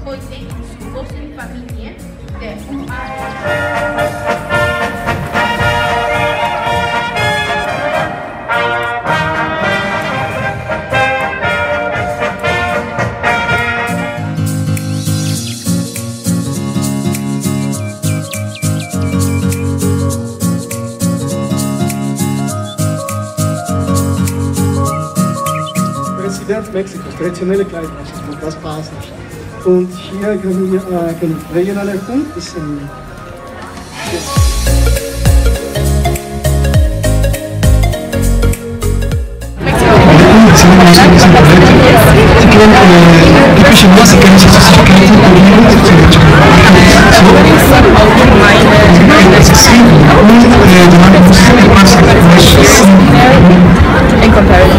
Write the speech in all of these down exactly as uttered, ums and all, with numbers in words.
Heute ist die große Familie der U A. Präsident Mexikos, traditionelle Kleidung, das passt nicht. Und hier können wir äh, regionale Hund ist ein typische Musiker nicht so sich gelesen in comparison.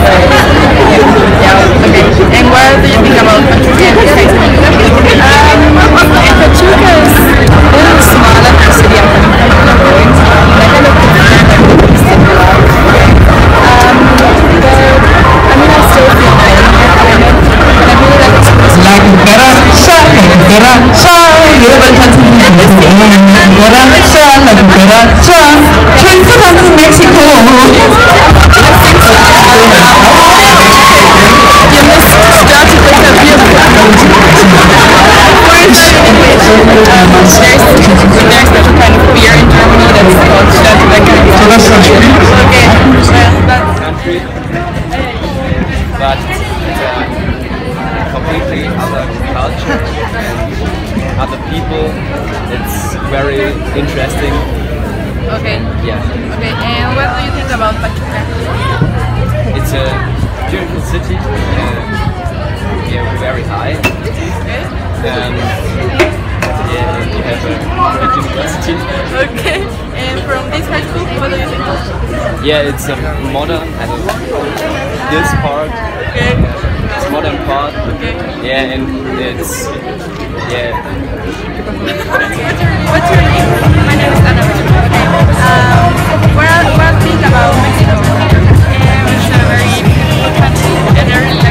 Yeah, okay. And what do you think about Pachuca and this case? Um, Pachuca is a little smaller than the city I'm coming from, the Ruins. I kind of prefer them to be similar. Um, but, I mean, I still feel pain, kind of. And I really like expressing like better side, better side, you ever touch me? Better side, like better side. Trying to come to Mexico. There's, there's special kind of beer in Germany that's called Stadtbecker. So that's country? Okay, well, that's country, but it's a completely other culture and other people. It's very interesting. okay. Yeah, Okay, and what do you think about Pachuca? it's a beautiful city. Uh, yeah, very high. Okay. Um, yeah, you have a great university. Okay, and from this high school, what do you think? Yeah, it's a modern, I don't know, this part, Okay. it's modern part. Okay. Yeah, and it's, yeah. What's your name? My name is Anna. Okay. Um, what, what do you think about Mexico? Um, it's a very beautiful country, and there is